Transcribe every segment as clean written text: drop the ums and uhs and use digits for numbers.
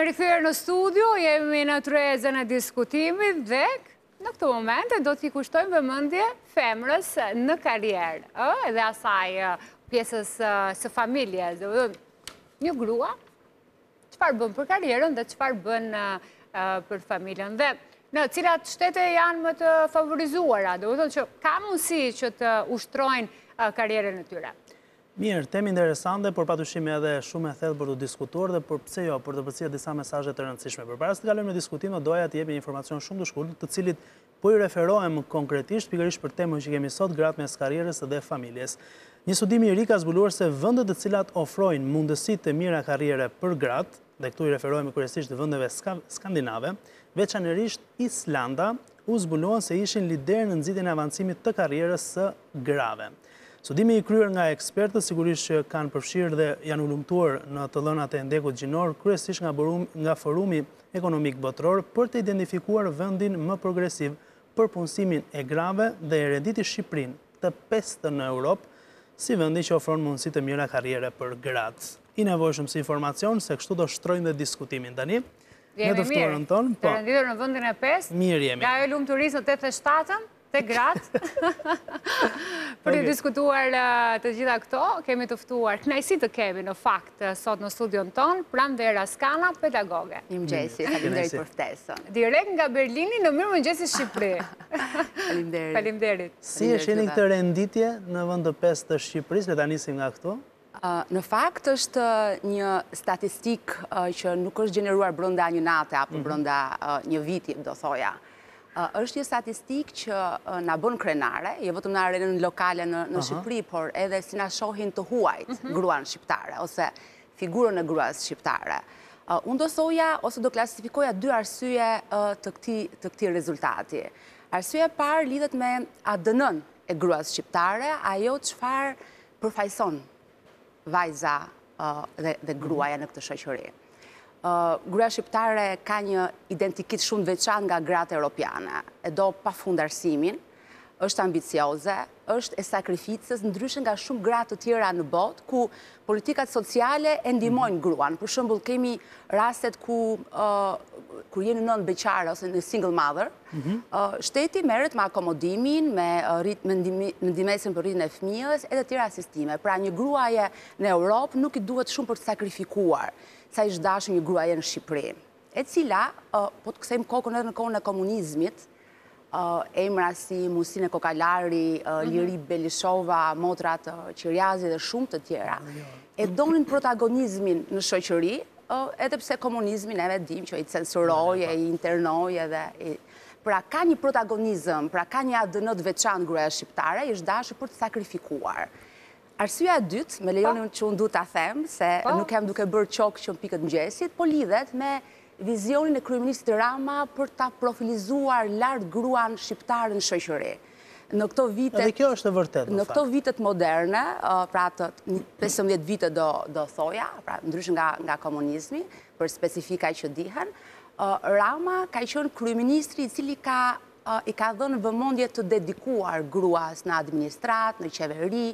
rikthyer në studio, jemi në tryezën e diskutimit dhe në këtë moment do t'i kushtojmë vëmendje femrës në karrierë, edhe asaj pjesës së familjes. Një grua, çfarë bën për karrierën dhe çfarë bën për familjen. Dhe në cilat shtete janë më të favorizuara, do të thotë që ka mundësi që të ushtrojnë karrierën e tyre. Mirë, temë interesante, por patyshim edhe shumë e thellë për të diskutuar dhe për pse jo, për të përcjellë disa mesazhe të rëndësishme. Përpara se të kalojmë në diskutim, doja të jap një informacion shumë të shkurtër, të cilit po i referohem konkretisht pikërisht për temën që kemi sot, gratë mes karrierës dhe familjes. Një studim i ri ka zbuluar se vendet të cilat ofrojnë mundësi të mira karriere për gratë, dhe këtu i referohemi kryesisht vendeve skandinave, veçanërisht Islanda, u zbuluan se ishin lider në nxitjen e avancimit të karrierës së grave. Studimi i kryer nga ekspertët sigurisht që kanë përfshirë dhe janë ulëmtuar në të dhënat e ndekut gjinor, kryesisht nga Forumi Ekonomik Botëror, për të identifikuar vendin më progresiv për punësimin e grave dhe e renditi Shqipërinë të pestë në Europë si vendi që ofron mundësi të mira karriere për gratë. I nevojshëm si informacion se kështu do shtrojmë dhe diskutimin tani. Jemi mirë, të renditur në vendin e 5, mirë jemi. Nga e lumëturisë në 87-ën, të gratë. Për të diskutuar të gjitha këto, kemi të ftuar, kënaqësi të kemi në fakt sot në studion tonë, Pranvera Skana, pedagoge. Mirëmëngjesi, faleminderit për ftesën. Direkt nga Berlini në Mirëmëngjesi Shqipëri. Faleminderit. Faleminderit. Si është jeni këtë renditje në vend të 5 të Shqipërisë, le ta nisim nga këtu? Në fakt është një statistik që nuk është gjeneruar brenda një nate apo brenda një viti, do thoja. Është një statistik që na bën krenare, jo vetëm në arenën lokale në Shqipëri, por edhe si na shohin të huajt gruan shqiptare ose figurën e gruas shqiptare. Unë do thoja ose do klasifikoja dy arsye të këtij rezultati. Arsyeja e parë lidhet me ADN-n e gruas shqiptare, ajo çfarë përfaqëson vajza dhe gruaja në këtë shoqëri. Gruaja shqiptare ka një identitet shumë veçantë nga gratë europiane. E do pafund arsimin, është ambicioze, është e sakrificës, ndryshe nga shumë gratë të tjera në botë, ku politikat sociale e ndihmojnë gruan. Për shembull, kemi rastet kur jeni nënë beqare ose në single mother, shteti merret me akomodimin, me ndihmesën për rritjen e fëmijës e të tjera asistime. Pra një gruaje në Europë nuk i duhet shumë për të sakrifikuar sa ishte dashur një gruaje në Shqipëri, e cila, po të kthejmë kokën edhe në kohën e komunizmit, emra si Musine Kokalari, Liri Belishova, Motrat Qirjazi dhe shumë të tjera, e donin protagonizmin në shoqëri, edhe pse komunizmin neve dim që i censuroi, i internoi edhe pra ka një protagonizëm, pra ka një ADN të veçantë gruaja shqiptare, është dashur për të sakrifikuar. Arsyeja e dytë, me lejoni që unë du ta them, se nuk jam duke bërë qokë që në pikët mëngjesit, po lidhet me vizionin e kryeministit Rama për ta profilizuar lart gruan shqiptare në shoqëri. Në këto vitet, edhe kjo është e vërtetë. Në këto vitet moderne, pra të 15 vite do thoja, pra ndryshe nga komunizmi, për specifika që dihen, Rama ka qenë kryeministri i cili i ka dhënë vëmendje të dedikuar gruas në administrat, në qeveri,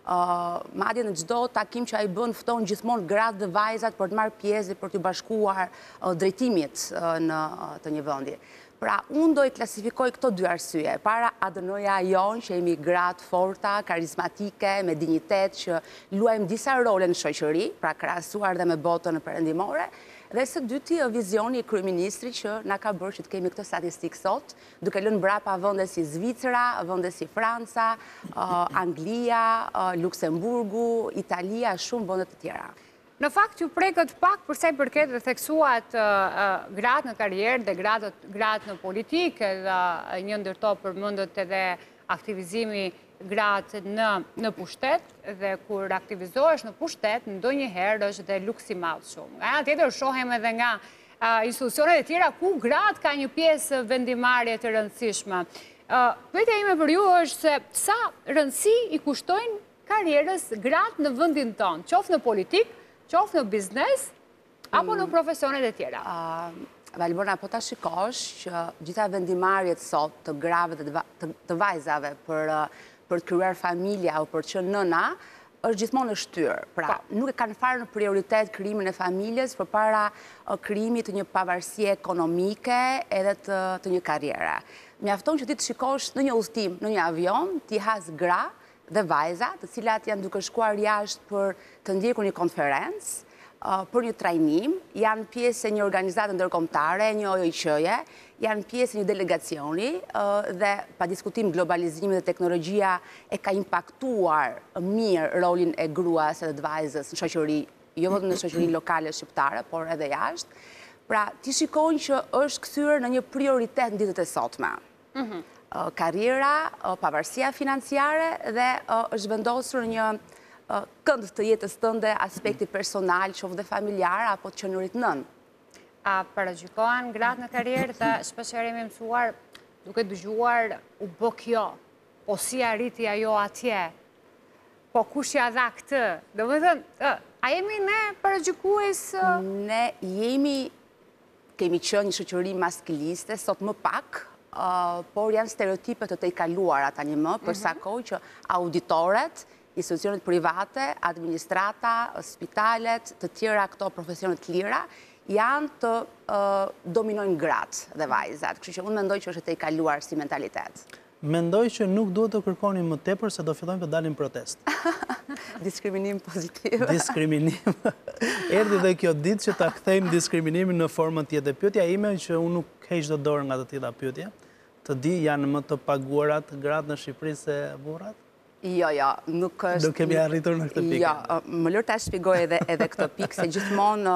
madje në çdo takim që ai bën fton gjithmonë gratë dhe vajzat për të marrë pjesë për të bashkuar drejtimit të një vendi. Pra, unë do i klasifikoj këto dy arsye. Para ADN-ja jonë që jemi gratë forta, karizmatike, me dignitet, që luajmë disa role në shoqëri, pra krahasuar dhe me botën perëndimore, dhe së dyti vizioni i kryeministrit që na ka bërë që të kemi këtë statistikë sot, duke lënë mbrapa vende si Zvicra, vende si Franca, Anglia, Luksemburgu, Italia, shumë vende të tjera. Në fakt ju prekët pak përsa i përket dhe theksuat gratë në karrierë dhe gratë në politikë, dhe një ndërto përmendët edhe aktivizimi gratë në pushtet, dhe kur aktivizohesh në pushtet, ndonjëherë është dhe luks i madh shumë. Nga ana tjetër shohem edhe nga institucionet e tjera ku gratë ka një pjesë vendimarrje të rëndësishme. Pyetja ime për ju është se sa rëndësi i kushtojnë karrierës gratë në vendin tonë, qoftë në politikë, qoftë në biznes, apo në profesionet e tjera? Valborna, po ta shikosh që gjitha vendimarrjet sot të grave dhe të vajzave për të krijuar familje apo për të qenë nëna, është gjithmonë e shtyrë. Pra, nuk e kanë farë në prioritet krijimin e familjes përpara krijimit të një pavarësie ekonomike edhe të një karriere. Mjafton që ti të shikosh në një udhëtim, në një avion, ti has gra dhe vajza, të cilat janë duke shkuar jashtë për të ndjekur një konferencë, për një trajnim, janë pjesë e një organizatë ndërkombëtare, një OIQ-je, janë pjesë e një delegacioni dhe pa diskutim globalizimi dhe teknologjia e ka impaktuar mirë rolin e gruas edhe të vajzës në shoqëri, jo vetëm në shoqërinë lokale shqiptare, por edhe jashtë. Pra, ti shikojnë që është kthyer në një prioritet në ditët e sotme. Karriera, pavarësia financiare dhe është vendosur një kënd të jetës tënde, aspekti personal, qoftë dhe familjar, apo të qenurit nën. A paragjykohen gratë në karrierë dhe shpeshherë jemi mësuar duke dëgjuar u bë kjo, po si arriti ajo atje, po kush ja dha këtë. Domethënë, a jemi ne paragjykues? Ne kemi qenë një shoqëri maskiliste, sot më pak, por janë stereotipe të tejkaluara tani më, për sa kohë që auditoret, institucionet private, administrata, spitalet, të tjera këto profesionet të lira, janë të dominojnë gratë dhe vajzat. Kështu që unë mendoj që është e tejkaluar si mentalitet. Mendoj që nuk duhet të kërkoni më tepër se do fillojmë të dalim protest. Diskriminim pozitiv. Diskriminim. Erdhi dhe kjo ditë që ta kthejmë diskriminimin në formën tjetër. Pyetja ime që unë nuk heq dot dorë nga të tilla pyetje, të di janë më të paguarat gratë në Shqipëri se burrat? Jo, nuk është... Do kemi arritur në këtë pikë. Jo, më lër ta shpjegoj edhe këtë pikë, se gjithmonë,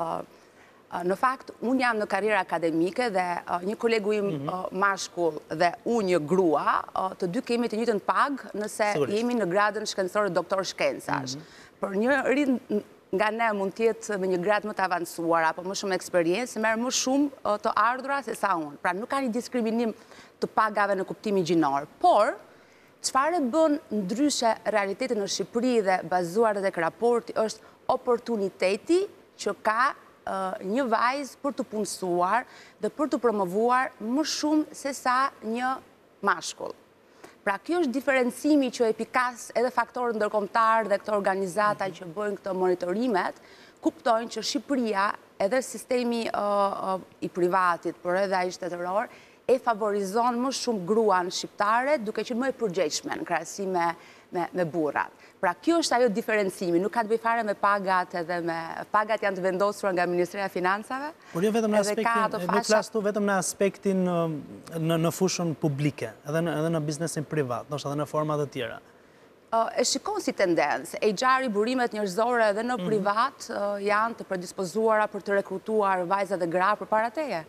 në fakt, unë jam në karrierë akademike dhe një kolegu im mashkull dhe unë një grua, të dy kemi të njëjtën pagë nëse jemi në gradën shkencore doktor shkencash. Por njëri nga ne mund të jetë me një gradë më të avancuar apo më shumë eksperiencë, merr më shumë të ardhura se sa unë. Pra nuk ka një diskriminim të pagave në kuptimin gjinor, por çfarë bën ndryshe realitetin në Shqipëri dhe bazuar tek raporti është oportuniteti që ka një vajzë për të punësuar dhe për të promovuar më shumë se sa një mashkull. Pra kjo është diferencimi që epikas edhe faktorët ndërkombëtar dhe këto organizata që bëjnë këto monitorimet, kuptojnë që Shqipëria edhe sistemi i privatit, por edhe ai shtetëror, e favorizon më shumë gruan shqiptare duke qenë më e përgjegjshme në krahasim me burrat. Pra kjo është ajo diferencimi, nuk ka të bëjë fare me pagat edhe me pagat janë të vendosura nga Ministria e Financave. Por jo vetëm në aspektin, nuk flas këtu vetëm në aspektin në fushën publike, edhe në biznesin privat, ndoshta edhe në forma të tjera. E shikon si tendencë, e gjarë i burimet njerëzore edhe në privat janë të predispozuara për të rekrutuar vajza dhe gra përpara teje.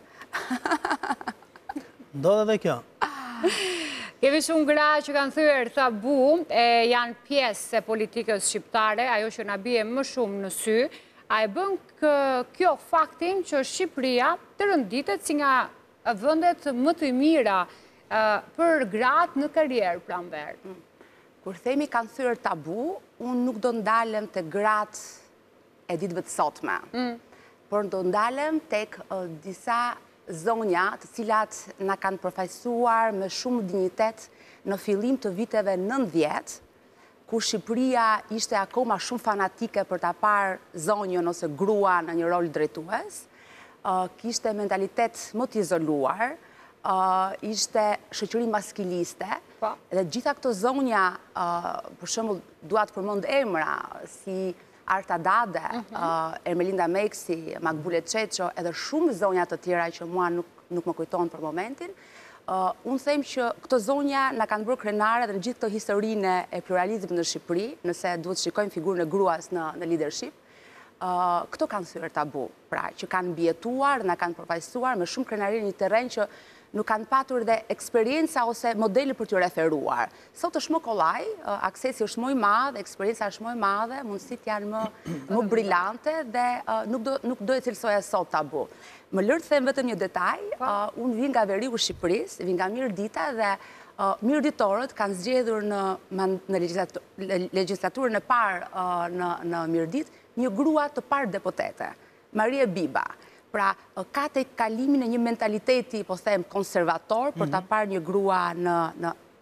Ndodhe dhe kjo. Kemi shumë gra që kanë thyer tabu, janë pjesë e politikës shqiptare, ajo që na bie më shumë në sy, a e bën kjo faktin që Shqipëria të rënditet si nga vendet më të mira për gratë në karrierë pranver. Kur themi kanë thyer tabu, unë nuk do ndalem te gratë e ditëve të sotme, por do ndalem tek disa zonja të cilat na kanë përfaqësuar me shumë dinjitet në fillim të viteve 90, ku Shqipëria ishte akoma shumë fanatike për ta parë zonjën ose gruan në një rol drejtues, kishte mentalitet më të izoluar, ishte shoqëri maskiliste, dhe gjitha këto zonja, për shembull, dua të përmend emra si Arta Dade, Ermelinda Meksi, Makbule Çeço, edhe shumë zonja të tjera që mua nuk më kujtojnë për momentin. Unë them që këto zonja na kanë bërë krenare dhe në gjithë këto historinë e pluralizmit në Shqipëri, nëse duhet të shikojmë figurën e gruas në leadership, këto kanë thyer tabu, pra që kanë mbijetuar, na kanë përfaqësuar me shumë krenari në një terren që nuk kanë patur dhe eksperienca ose modeli për t'ju referuar. Sot është më kollaj, aksesi është më i madh, eksperienca është më e madhe, mundësitë janë më brillante dhe nuk do e cilësoja sot tabu. Më lër të them vetëm një detaj, unë vi nga veriu i Shqipërisë, vi nga Mirdita dhe mirditorët kanë zgjedhur në legjislaturën e parë në Mirdit një grua të parë deputete, Marie Biba. Pra, ka te kalimin e një mentaliteti, po them, konservator, për ta parë një grua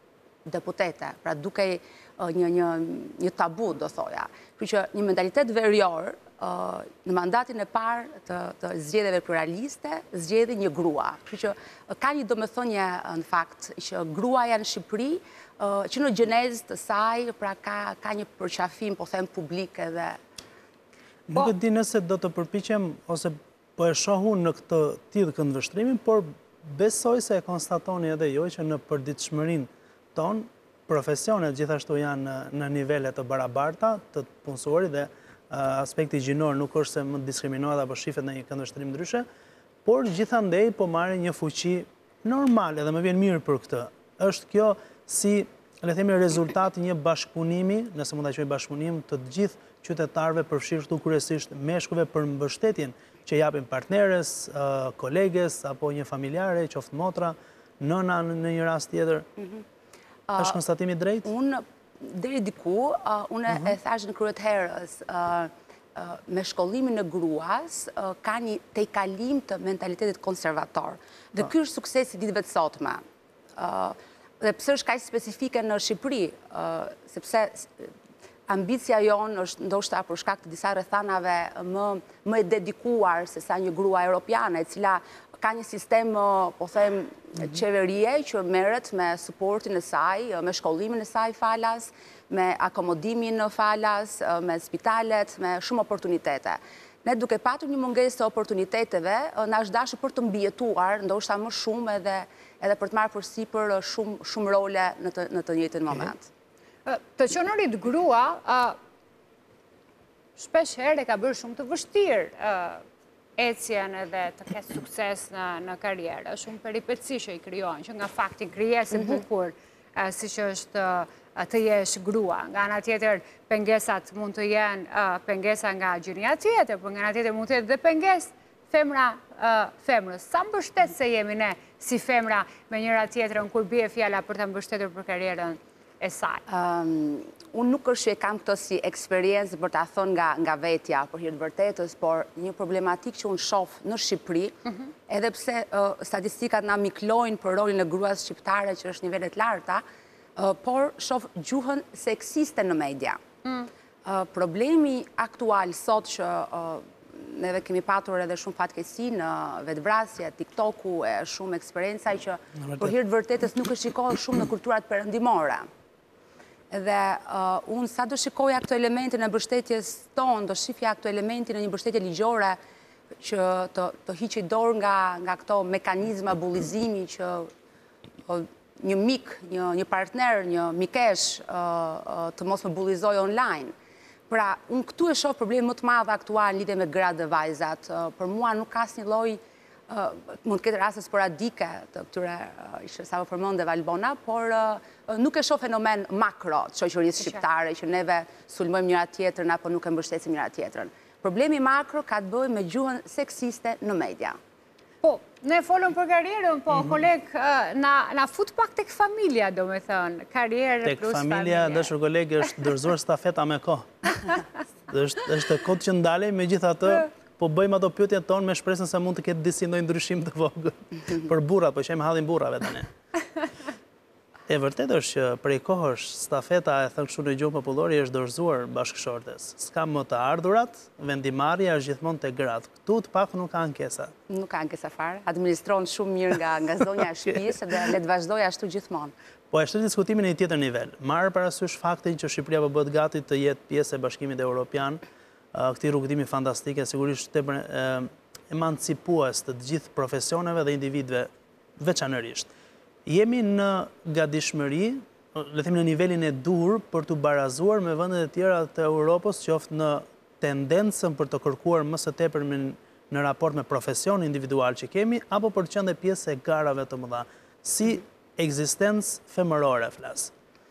deputete, pra duke një tabu, do thoja. Kështu që një mentalitet verior, në mandatin e parë të zgjedhjeve pluraliste, zgjedhi një grua. Kështu që ka një domethënie në fakt që gruaja në Shqipëri, që në gjenezë të saj, pra ka një përqafim, po them, publik edhe. Nuk e di nëse do të përpiqem, ose po e shohu në këtë tillë këndvështrimin, por besoj se e konstatoni edhe jo që në përditshmërinë tonë, profesionet gjithashtu janë në nivele të barabarta të punësorit dhe aspekti gjinor nuk është se më diskriminohet apo shifet në një këndvështrim ndryshe, por gjithandej po marrin një fuqi normale dhe më vjen mirë për këtë. Është kjo si, le themi, rezultati një bashkëpunimi, nëse mund ta quaj bashkëpunim, të gjithë qytetarëve, përfshirë këtu kryesisht meshkujve, për mbështetjen që japin partneres, koleges apo një familjare, qoftë motra, nëna në një rast tjetër. Është konstatimi drejt? Unë, deri diku, unë e thash në kryet herës, me shkollimin e gruas, ka një tejkalim të mentalitetit konservator. Dhe ky është suksesi ditëve të sotme. Dhe pse është kaq specifike në Shqipëri, sepse ambicia jonë është ndoshta për shkak të disa rrethanave më e dedikuar se sa një grua europiane, e cila ka një sistem, po them, qeverie që merret me suportin e saj, me shkollimin e saj falas, me akomodimin falas, me spitalet, me shumë oportunitete. Ne duke patur një mungesë të oportuniteteve, na është dashur për të mbijetuar, ndoshta më shumë edhe për të marrë përsipër shumë role në të njëjtin moment. Të qenurit grua, shpesh herë ka bërë shumë të vështirë ecjen edhe të ketë sukses në karrierë. Shumë peripeci që i krijohen, që nga fakti krijesë e bukur, si që është të jesh grua. Nga ana tjetër, pengesat mund të jenë pengesa nga gjinia tjetër, por nga ana tjetër mund të jetë dhe pengesë femrës. Sa mbështet se jemi ne si femra me njëra tjetrën kur bie fjala për të mbështetur për karrierën e saj? Unë nuk është që e kam këtë si eksperiencë për ta thënë nga vetja për hir të vërtetës, por një problematik që unë shoh në Shqipëri, edhe pse statistikat na miklojnë për rolin e gruas shqiptare që është nivele të larta, por shoh gjuhën seksiste në media. Problemi aktual sot që neve kemi patur edhe shumë fatkeqësi në vetvrasje, TikToku e shumë eksperiencaj që për hir të vërtetës nuk e shikohen shumë në kulturat perëndimore. Dhe unë sa do shikoja këto elemente në mbështetjes tonë, do shifja këto elemente në një mbështetje ligjore që të hiqi dorë nga këto mekanizma bullizimi që një mik, një partner, një mikesh të mos më bullizoj online. Pra, unë këtu e shoh probleme më të madhe aktual në lidhje me gratë dhe vajzat. Për mua nuk ka asnjë lloj, mund të ketë raste sporadike të këtyre që sa përmendë Valbona, por nuk e shoh fenomen makro të shoqërisë shqiptare që neve sulmojmë njëra tjetrën apo nuk e mbështesim njëra tjetrën. Problemi makro ka të bëjë me gjuhën seksiste në media. Po, ne folëm për karrierën, po koleg, na fut pak tek familja, do me thënë, karrierë plus familja. Tek familja, dashur koleg, është dorëzuar stafeta me kohë. Është kod që ndalej, megjithatë, po bëjmë ato pyetjet tonë me shpresën se mund të ketë disi ndonjë ndryshim të vogël për burrat, po qejmë hallin burrave tani. E vërtet është që prej kohësh stafeta e thënë kështu në gjuhën popullore është dorëzuar bashkëshortes. S'ka më të ardhurat, vendimarrja është gjithmonë te gratë. Këtu të paktën nuk ka ankesa. Nuk ka ankesa fare. Administron shumë mirë nga zonja e shtëpisë dhe le të vazhdojë ashtu gjithmonë. Po e shtet diskutimin në një tjetër nivel. Marrë parasysh faktin që Shqipëria po bëhet gati të jetë pjesë e Bashkimit Evropian, këtij rrugëtimi fantastike, sigurisht tepër emancipues të gjithë profesioneve dhe individëve veçanërisht. Jemi në gatishmëri, le themi në nivelin e duhur për të barazuar me vendet e tjera të Europës, qoftë në tendencën për të kërkuar më së tepër në raport me profesion individual që kemi, apo për të qenë pjesë e garave të mëdha. Si ekzistencë femërore flas?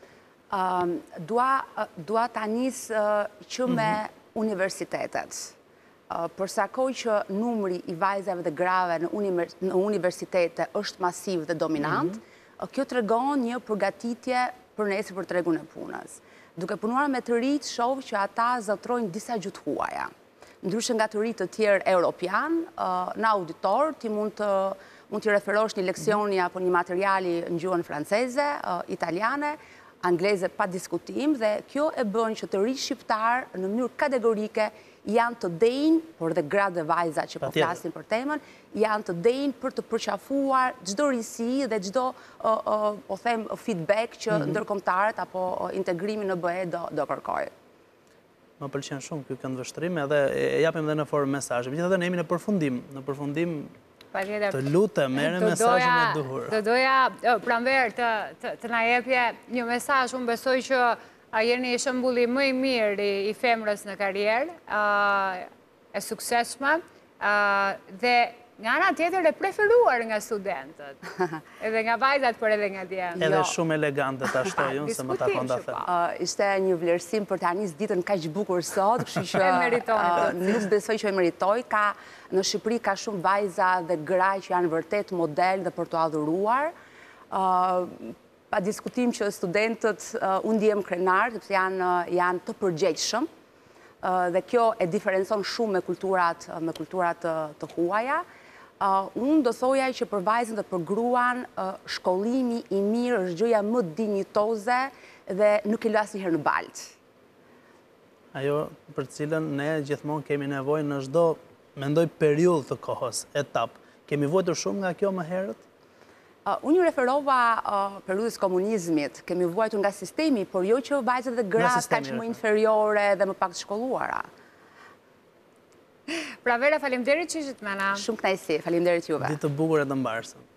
Dua ta nis që me universitetet. Përsa kohë që numri i vajzave dhe grave në universitete është masiv dhe dominant, kjo tregon një përgatitje për nesër për tregun e punës. Duke punuar me të rinj, shoh që ata zotrojnë disa gjuhë huaja. Ndryshe nga të rinj të tjerë europian, në auditor ti mund mund t'i referosh një leksioni apo një materiali në gjuhën franceze, italiane, angleze pa diskutim, dhe kjo e bën që të rinj shqiptar në mënyrë kategorike janë të denjë, por dhe gratë dhe vajza që po flasin për temën, janë të denjë për të përqafuar çdo rinjsi dhe çdo po them feedback që ndërkombëtarët apo integrimi në BE do kërkojë. Më pëlqen shumë ky këndvështrim, edhe e japim edhe në formë mesazhe. Megjithatë ne jemi në përfundim. Të lutem, merre mesazhin e duhur. Të doja pranver të na jepje një mesazh, unë besoj që jeni shembulli më i mirë i femrës në karrierë, e suksesshme, dhe nga ana tjetër e preferuar nga studentët, edhe nga vajzat, por edhe nga djemtë. Edhe shumë elegante ta shtoj unë, se më takon ta them. Ishte një vlerësim për ta nisë ditën kaq bukur sot, kështu që nuk besoj që e meritoj. Në Shqipëri ka shumë vajza dhe gra që janë vërtet model dhe për të adhuruar. Pa diskutim që studentët unë ndihem krenar, sepse janë të përgjegjshëm, dhe kjo e diferencon shumë me kulturat të huaja. Unë do thoja që për vajzën dhe për gruan, shkollimi i mirë është gjëja më dinjitoze dhe nuk i lë asnjëherë në baltë. Ajo për cilën ne gjithmonë kemi nevojë në çdo, mendoj, periudhë të kohës, etap. Kemi vojtur shumë nga kjo më herët? Unë ju referova periudhës komunizmit, kemi vuajtur nga sistemi, por jo që vajzat dhe gratë kaq më inferiore dhe më pak të shkolluara. Pra Vera, faleminderit që ishit me na. Shumë kënaqësi, faleminderit juve. Ditë të bukur e të mbarshme.